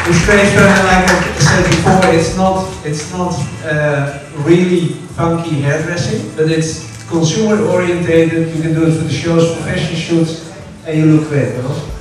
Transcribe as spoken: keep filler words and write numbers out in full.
It's transparent, like I said before. It's not. It's not uh, really funky hairdressing, but it's consumer orientated. You can do it for the shows, for fashion shoots, and you look great. You know?